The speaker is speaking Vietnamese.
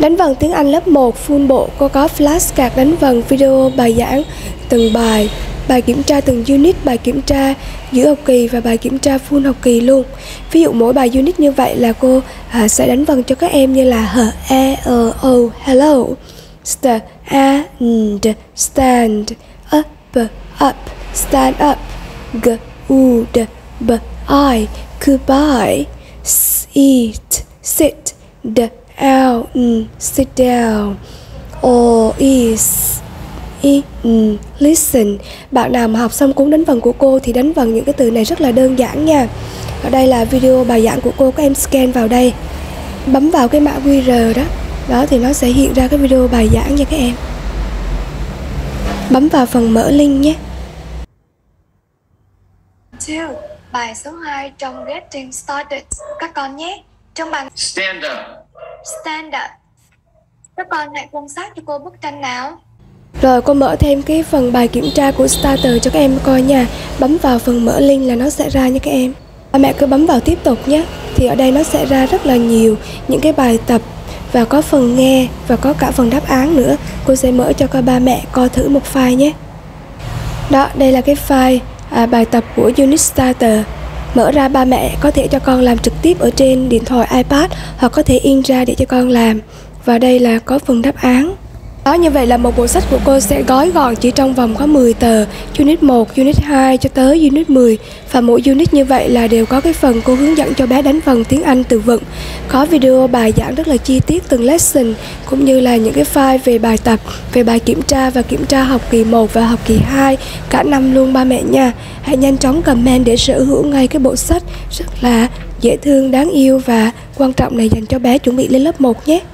Đánh vần tiếng Anh lớp 1 full bộ, cô có flashcard đánh vần video bài giảng từng bài, bài kiểm tra từng unit, bài kiểm tra giữa học kỳ và bài kiểm tra full học kỳ luôn. Ví dụ mỗi bài unit như vậy là cô sẽ đánh vần cho các em như là h, e, o, hello, stand, up, stand up, good, I, goodbye, eat, sit, down, sit down, is, listen. Bạn nào mà học xong cuốn đánh vần của cô thì đánh vần những cái từ này rất là đơn giản nha. Ở đây là video bài giảng của cô, các em scan vào đây, bấm vào cái mã QR đó thì nó sẽ hiện ra cái video bài giảng nha các em. Bấm vào phần mở link nhé. 2. Bài số 2 trong Getting Started các con nhé. Trong bài Stand up. Stand up, các con hãy quan sát cho cô bức tranh nào. Rồi cô mở thêm cái phần bài kiểm tra của Starter cho các em coi nha. Bấm vào phần mở link là nó sẽ ra nha các em. Ba mẹ cứ bấm vào tiếp tục nhé. Thì ở đây nó sẽ ra rất là nhiều những cái bài tập và có phần nghe và có cả phần đáp án nữa. Cô sẽ mở cho ba mẹ coi thử một file nhé. Đó, đây là cái file bài tập của Unit Starter. Mở ra ba mẹ có thể cho con làm trực tiếp ở trên điện thoại iPad hoặc có thể in ra để cho con làm. Và đây là có phần đáp án. Đó, như vậy là một bộ sách của cô sẽ gói gọn chỉ trong vòng có 10 tờ, Unit 1, Unit 2 cho tới Unit 10. Và mỗi unit như vậy là đều có cái phần cô hướng dẫn cho bé đánh vần tiếng Anh từ vựng. Có video bài giảng rất là chi tiết từng lesson, cũng như là những cái file về bài tập, về bài kiểm tra và kiểm tra học kỳ 1 và học kỳ 2, cả năm luôn ba mẹ nha. Hãy nhanh chóng comment để sở hữu ngay cái bộ sách rất là dễ thương, đáng yêu và quan trọng này dành cho bé chuẩn bị lên lớp 1 nhé.